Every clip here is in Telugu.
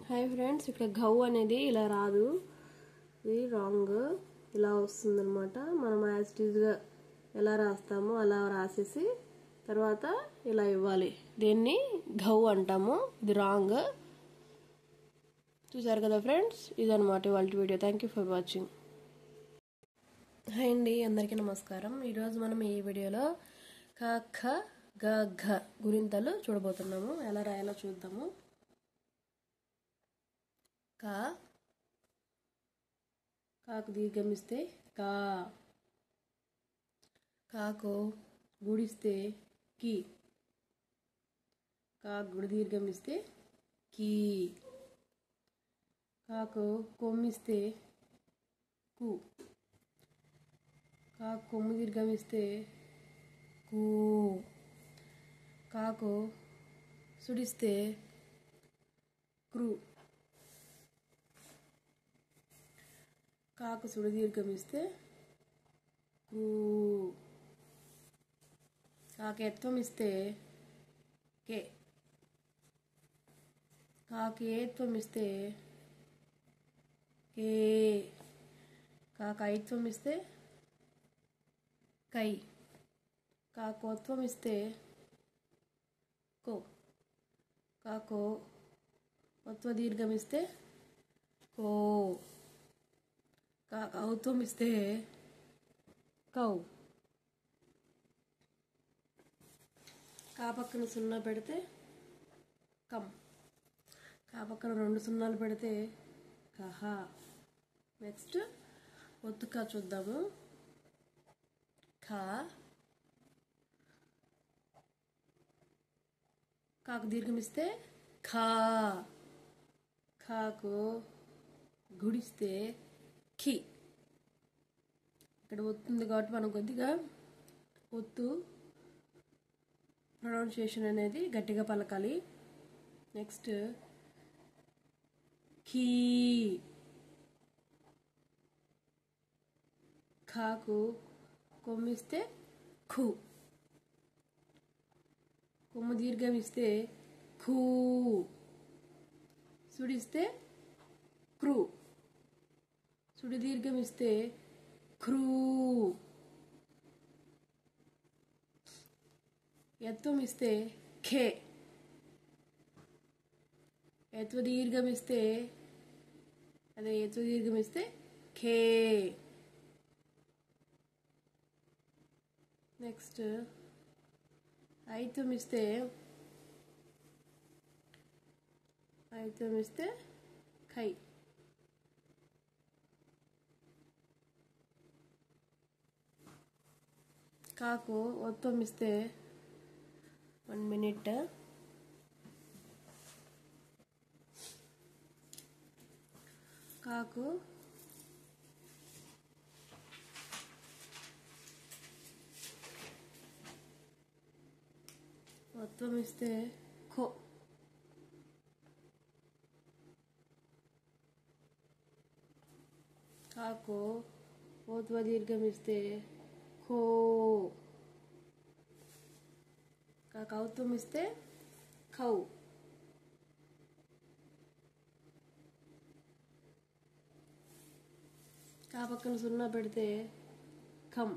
హాయ్ ఫ్రెండ్స్, ఇక్కడ గౌ అనేది ఇలా రాదు, ఇది రాంగ్. ఇలా వస్తుందన్నమాట. మనం యాజ్ ఇట్ ఈజ్గా ఎలా రాస్తామో అలా రాసేసి తర్వాత ఇలా ఇవ్వాలి. దీన్ని గౌ అంటాము. ఇది రాంగ్. చూసారు కదా ఫ్రెండ్స్, ఇదన్నమాట ఇవాళ video. Thank you for watching. Hi అండి, అందరికీ నమస్కారం. ఈరోజు మనం ఈ వీడియోలో క ఖ గ ఘ గురింతలు చూడబోతున్నాము. ఎలా రాయాలో చూద్దాము. కా, కాకు దీర్ఘమిస్తే కా, కాకు గుడిస్తే కి, కాకు గుడి దీర్ఘమిస్తే కీ, కాకు కొమ్మిస్తే కు, కాకు కొమ్ము దీర్ఘమిస్తే కూ, కాకు సుడిస్తే క్రు, కాకు సుడి దీర్ఘమిస్తే క్రూ, కాకు ఎత్వం ఇస్తే కే, కాకు ఏత్వం ఇస్తే కే, కాకు ఐత్వం ఇస్తే కై, కాకు ఒత్వం ఇస్తే కో, కాకు ఒత్వ దీర్ఘమిస్తే కో, కాకు ఔత్వం ఇస్తే కౌ, కా పక్కన సున్నా పెడితే కం, కా పక్కన 2 సున్నాలు పెడితే కహ. నెక్స్ట్ ఒత్తుకా చూద్దాము. ఖా, కాకు దీర్ఘమిస్తే ఖా, ఖాకు గుడిస్తే ఖి. ఇక్కడ ఒత్తుంది కాబట్టి మనం కొద్దిగా ఒత్తు ప్రొనౌన్సియేషన్ అనేది గట్టిగా పలకాలి. నెక్స్ట్ ఖీ, ఖాకు కొమ్మిస్తే ఖు, కొమ్ము దీర్ఘమిస్తే ఖూ, సుడిస్తే క్రూ, సుడి దీర్ఘమిస్తే క్రూ, ఎత్వం ఇస్తే ఖే, ఎత్వ దీర్ఘమిస్తే ఖే. నెక్స్ట్ ఐత్వం ఇస్తే ఖై, కాకు ఒత్వం ఇస్తే 1 minute. కాకు ఒత్వం ఇస్తే ఖో, కాకు ఓత్వ దీర్ఘమిస్తే ఖో, కాకు ఔత్వం ఇస్తే ఖౌ, కా పక్కన సున్నా పెడితే ఖం,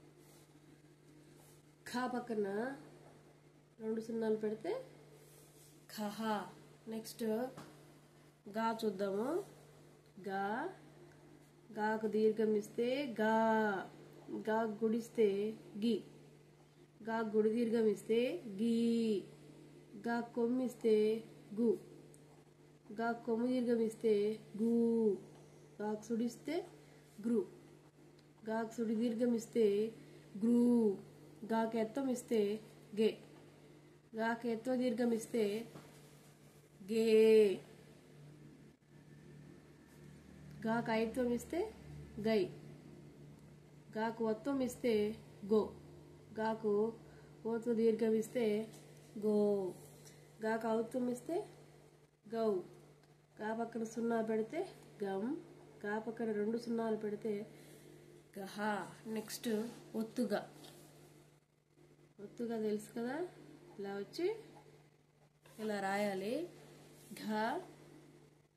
ఖా పక్కన 2 సున్నాలు పెడితే ఖహ. నెక్స్ట్ గా చూద్దాము. గా, గాకు దీర్ఘమిస్తే గా, గా గుడిస్తే గి, గా గుడి దీర్ఘమిస్తే గీ, గా కొమ్మిస్తే గు, గా కొమ్ము దీర్ఘమిస్తే గు, గాకు సుడిస్తే గ్రు, గాకు సుడి దీర్ఘమిస్తే గ్రూ, గాకు ఎత్తం ఇస్తే గే, గాకు ఎత్వ దీర్ఘమిస్తే గే, గాకు ఐత్వం ఇస్తే గై, గాకు ఒత్వం ఇస్తే గో, గాకు ఓత్వ దీర్ఘమిస్తే గో, గాకు ఔత్వం ఇస్తే గౌ, గా పక్కన సున్నా పెడితే గం, గా పక్కన 2 సున్నాలు పెడితే గహ. నెక్స్ట్ ఒత్తుగా తెలుసు కదా, ఇలా వచ్చి ఇలా రాయాలి. ఘ,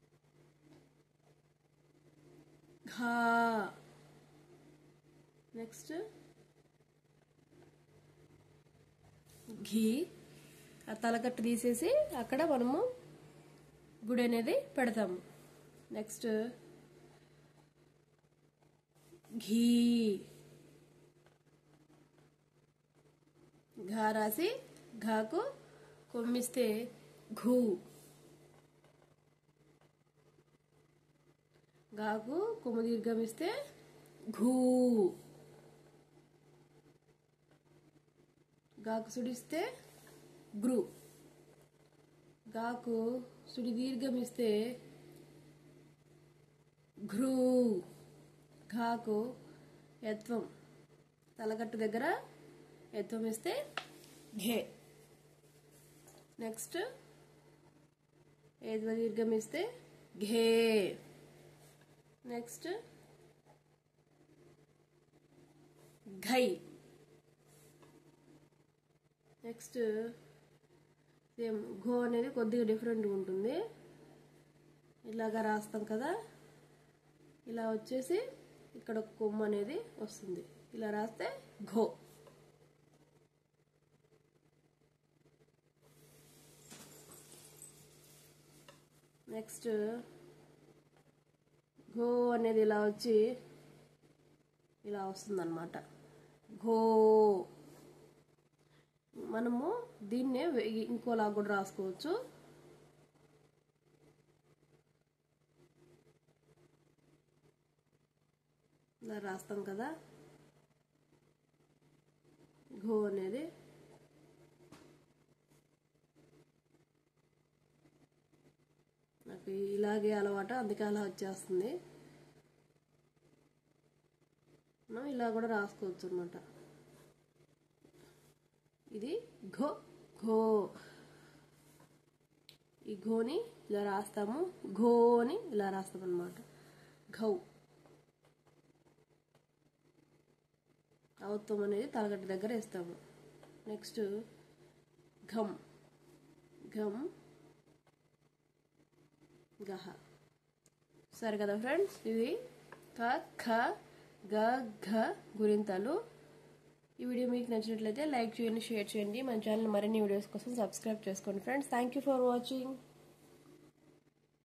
ఘా. నెక్స్ట్ ఘీ. ఆ తలకట్టు తీసేసి అక్కడ మనము గుడి అనేది పెడతాము. నెక్స్ట్ ఘీ. ఘా రాసి ఘాకు కొమ్మిస్తే ఘూ. ఘాకు కొమ్ము దీర్ఘమిస్తే ఘూ. గాకు సుడిస్తే గ్రు. గాకు సుడి దీర్ఘమిస్తే ఘ్రూ. ఘాకు యత్వం తలగట్టు దగ్గర యత్వం ఇస్తే ఘే. నెక్స్ట్ ఏద్వ దీర్ఘమిస్తే ఘే. నెక్స్ట్ ఘై. నెక్స్ట్ సేమ్ ఘో అనేది కొద్దిగా డిఫరెంట్గా ఉంటుంది. ఇలాగా రాస్తాం కదా, ఇలా వచ్చేసి ఇక్కడ కొమ్ము అనేది వస్తుంది. ఇలా రాస్తే ఘో. నెక్స్ట్ ఘో అనేది ఇలా వచ్చి ఇలా వస్తుంది అన్నమాట. ఘో. మనము దీన్నే ఇంకోలా కూడా రాసుకోవచ్చు. ఇలా రాస్తాం కదా ఘో అనేది. నాకు ఇలాగే అలవాటు, అందుకే అలా వచ్చేస్తుంది. మనం ఇలా కూడా రాసుకోవచ్చు అన్నమాట. ఇది ఘో. ఘో. ఈ ఘోని ఇలా రాస్తాము, ఘోని ఇలా రాస్తాం అన్నమాట. ఘౌ. ఔత్వం అనేది తలగట్టు దగ్గర వేస్తాము. నెక్స్ట్ ఘమ్. ఘమ్. గహ. సరే కదా ఫ్రెండ్స్, ఇది క ఖ గ ఘ గురింతలు. ఈ వీడియో మీకు నచ్చినట్లయితే లైక్ చేయండి, షేర్ చేయండి. మన ఛానల్ మరిన్ని వీడియోస్ కోసం సబ్స్క్రైబ్ చేసుకోండి friends. Thank you for watching.